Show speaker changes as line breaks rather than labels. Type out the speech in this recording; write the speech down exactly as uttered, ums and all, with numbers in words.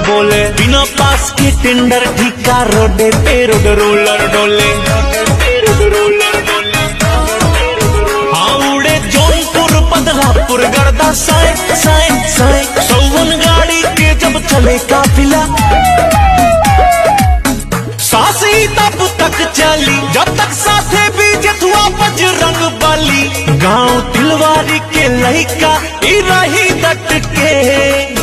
बोले, बिना पास के टेंडर ठिका रोडे पे रोड रोलर डोले। हाँ उड़े जौनपुर बदलापुर गर्दा साए साए साए, सौवन गाड़ी के जब चले काफिला, सासी तब तक चली जब तक साथे भी जथुआ बजरंग बली। गांव तिलवारी के लइका ई रही डट के,